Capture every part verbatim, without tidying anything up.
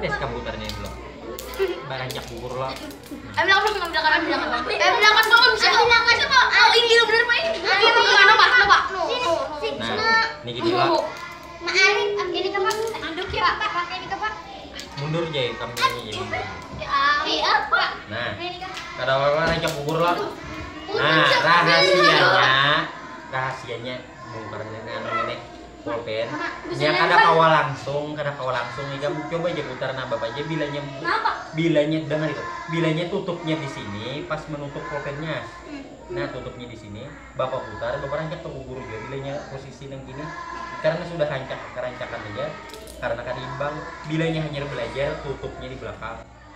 beres kamu putarnya dulu. Barancak gugur lo. Eh belakang belakang belakang belakang. Eh belakang belakang bisa. Belakang coba. Oh ini bener Pak ini. Ini mau kemana Pak? Coba. Nah, ini gini lah. Ma Arif, ini ke Pak. Anduk ya Pak. Pakai ini ke Pak. Mundur aja kameranya jadi. Iya Pak. Nah, kada apa-apa rancak gugur lo. Nah, rahasianya, rahasianya bongkar nenek anu nenek pulpen. Ya kada kawal langsung, kada kawal langsung. Nih kamu coba aja putar nah bapak aja bilanya. Bilanya dengar itu. Bilanya tutupnya di sini pas menutup pulpennya. Nah, tutupnya di sini. Bapak putar, bapak rancak ke gugur juga bilanya posisi yang gini. Karena sudah rancak kerancakan aja. Karena kada imbang, bilanya hanya belajar tutupnya di belakang.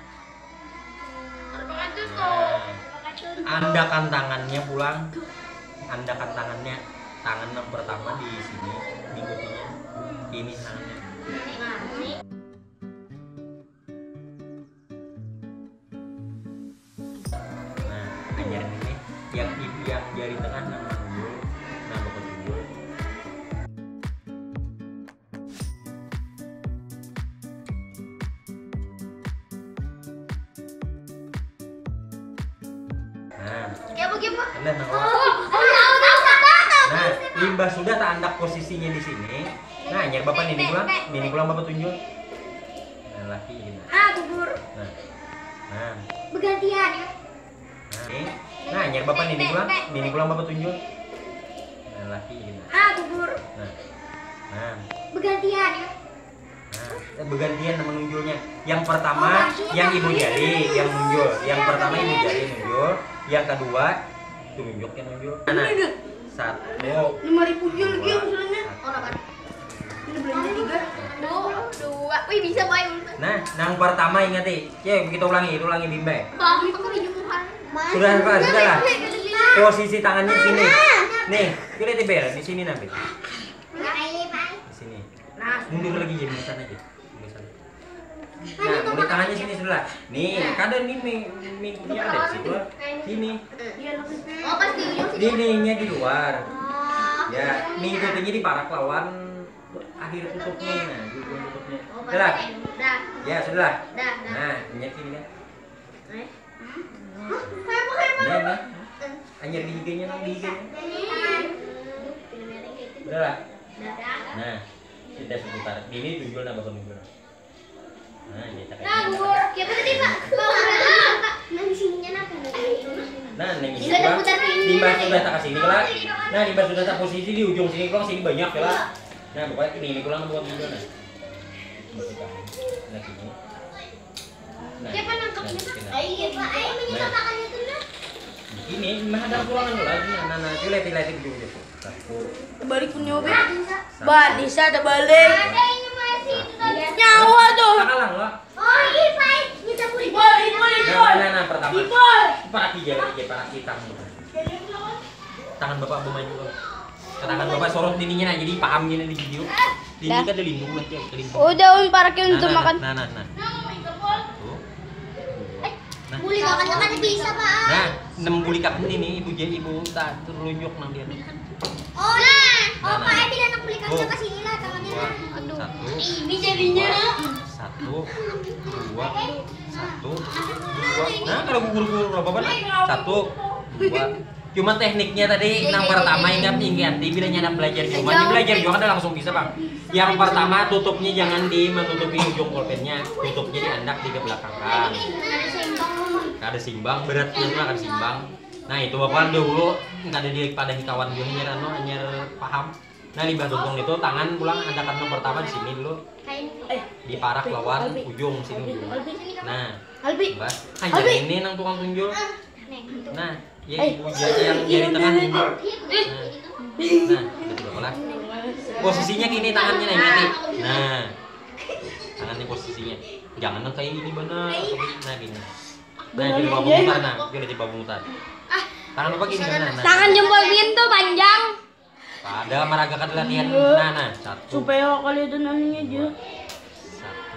Nah, andakan tangannya pulang, andakan tangannya, tangan yang pertama di sini, mengikutinya, ini tangannya. Nah, ajaran ini yang yang jari tengah yang tunjul, nah bapak tunjul. Nah, nah, nah, limbah sudah tak andak posisinya di sini. Nah, nyari bapak ini pulang, ini pulang bapak tunjuk. Nah, laki ini. Ah, gugur. Nah, nah, Bergantian ya. nah, ini. Nah, nyari bapak ini pulang, ini pulang bapak tunjuk. Nah, laki ini. Ah, gugur. Nah, nah, Bergantian ya. nah, bergantian menunjulnya. Yang pertama, yang ibu jari yang nunjuk. Yang pertama ibu jari nunjuk. Yang kedua tunjuk yang nunjuk. Nah, satu lima ribu jual lagi usulnya. Oh, apa? Ini belanja tiga. Dua, dua. Wih bisa main. Nah, yang pertama ingat nih. Ya, kita ulangi, itu ulangi bimbe. Bang, itu kejumuhan. Sudah, Pak, sudah lah. Posisi tangannya di sini. Nih, kita tibel di sini nanti. Di sini. Nah, mundur lagi jadi di sana aja. Di sana. Nah, mulai tangannya sini sudah. Nih, kadang nih minggunya ada di situ. Sini. Oh, pas di ujung sini. Dininya di luar. Ya, mengikutinya di parak lawan akhir tutupnya. Nah, di ujung tutupnya. Sudah. Dah. Ya, sudah. Dah, dah. Nah, ingat sini kan. Eh? Heboh, heboh. Nah, nah. Hanya di higanya, di higanya. Udah lah. Nah, kita seputar. Ini tunjul nama tunjul. Nah, ya cakap. Nah, gugur. Ya tadi Pak. Nah, di sininya apa? Nah, neng ini lah. Limbah sudah tak kasih ini lah. Nah, limbah sudah tak posisi di ujung sini kurang sini banyak ya lah. Nah, pokoknya ini ini kurang buat tunjul nah. Nah, sini. Siapa nangkapnya? Ayo, Pak. Ayo menyelamatkannya dulu. Ini mah ada tulangan lagi. Nah, nah, itu lihat-lihat di ujung. Satu. Balik punya obat. Bah, bisa ada balik. Ada ini masih itu tadi. Nyawa tuh. Kalang lah. Oh, ini Pak. Kita boleh. Ipol, ipol, Nah, ipol. nah, nah, pertama. Ipol. Para tiga, tiga para kita. Tangan bapak bermaju. Tangan bapak sorot dininya nah, jadi paham gini di video. Ini kan ada lindung nanti, lindung. Udah un para kita untuk makan. Nah, nah, nah. Satu, dua. Nah, Boleh makan makan bisa Pak. nah, enam buli kapan ini ibu jadi ibu tak terlunjuk nang dia. Oh, nah. Oh, Nah, Pak. nah. Ayo tidak nak beli kaca ke sini lah tangannya. Dua, Aduh. satu, Ini jadinya. satu, dua, satu, dua. Nah, kalau gugur-gugur apa apa? Satu, dua. Cuma tekniknya tadi yang pertama ingat ingat di bilangnya anak belajar di rumah, ini belajar juga kan langsung bisa bang. Yang pertama tutupnya jangan di menutupi ujung pulpennya, tutupnya di andak di kebelakangkan. Ada simbang beratnya tuh akan simbang. Nah itu bapak dulu nggak ada di pada kawan dia hanya anu hanya paham. Nah limbah tutung itu tangan pulang andakan yang pertama di sini dulu di parak lawan ujung sini ujung. Nah, bas hanya ini nang tukang tunjul. Nah, ya ibu jari yang jari tengah tunjul. Nah, nah itu berapa lah? Posisinya gini tangannya nah ingat nih. Nah, tangannya posisinya jangan nang kayak ini benar. Nah gini. Nah jadi babu mutar nah, kita di babu mutar. Tangan bapak gini kan nah. Tangan jempol pintu panjang. Ada maragakan latihan. Nah, nah, satu. Supaya kali itu nanya aja. Satu.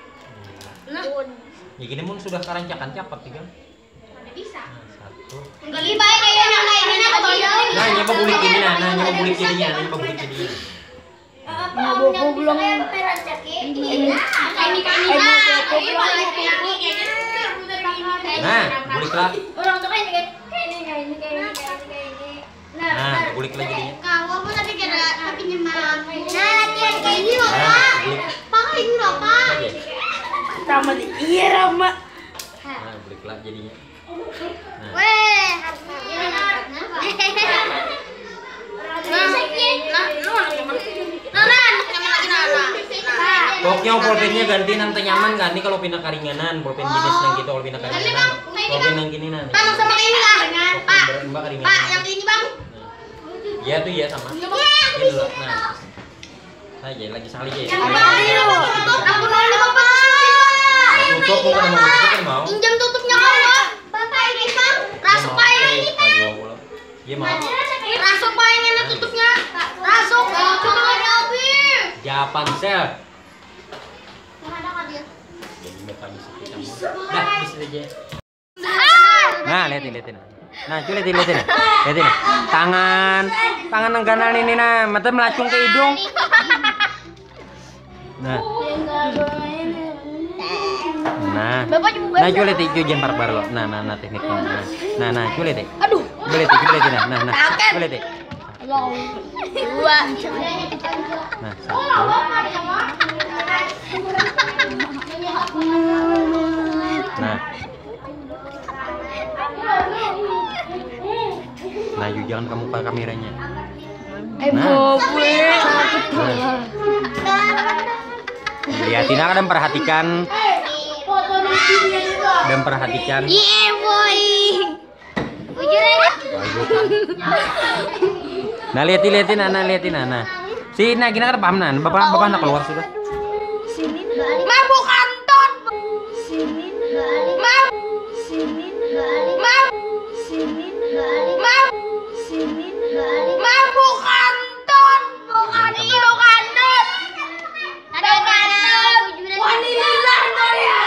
Dua. Ya gini mun sudah karancakan cepat tiga. Bisa. Nah, satu. Lebih baik kayak yang lainnya atau yang Nah, nyoba bulik ini nah, nah nyoba bulik jadinya, nah, nyoba bulik jadinya. Apa belum belum. perancak ini? ini kayak ini. Eh, Nah, mau ini foto kayak belum? ini kayak ini. Nah, kulik lah. Orang tuh kayak ini kayak ini kayak ini kayak ini kayak ini kayak ini. Nah, Nah, kulik lagi jadinya. kalau aku tapi kira tapi nyemak. Nah, latihan kayak ini loh, Nah, Pak. kulik Pak kayak ini loh, Pak. aja. Rama di iya Rama. Nah, kulik lah jadinya. Nah, Weh, ini kenapa? Nah, nah, lu mana teman? Nah, nah, teman lagi Nara. pokoknya pulpennya ganti nanti nyaman kan nih kalau pindah karinganan, pulpen jenis yang gitu kalau pindah karinganan. Pulpen yang gini nanti. Bang, sama kayak ini lah. Pak, Mbak karinganan. Pak, yang ini Bang. Iya tuh iya sama. Ini dulu. Nah. Saja lagi sekali aja. Yang ini loh. Aku mau ini Bapak. Tutup mau kan mau tutup kan mau. Pinjam tutupnya kau, Pak. Bapak ini, Bang. Rasuk Pak ini. Iya mau. Rasuk Pak ini enak tutupnya. Rasuk. Coba ada Abi. Japan sel. Mana kan dia? Jadi mukanya seperti kamu. Dah, bisa aja. Nah, lihatin, lihatin. Nah, coba lihatin, lihatin. Lihatin. Tangan, tangan yang kanan ini nah, mata melacung ke hidung. Nah. Nah. Bapak juga. Nah, coba lihatin, coba jangan barbar lo. Nah, nah, nah tekniknya. Nah, nah, nah coba lihatin. Aduh. Coba lihatin, coba lihatin. Nah, nah. Coba lihatin. Dua. Nah, satu. Nah. Nah, yuk jangan kamu buka kameranya. Eh bobe. Nah. Lihatin aja dan perhatikan dan perhatikan. Yeah, boy. Bujur aja. Nah, lihatin lihatin Ana lihatin Ana. Si nah gini kan paham nan. Bapak bapak nak keluar sudah. Sini mabuk kantor. Sini mab. Sini mab. Sini mab. Sini mabuk kantor. Bukan iyo kantor. Ada kantor. Wanita kantor ya.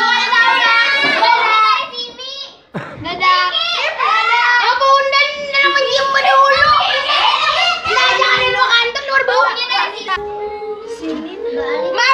Dadah. Apa undan dalam menyium pada hulu? Nah, jangan di luar kantor, luar baunya nanti. Sini, Ma.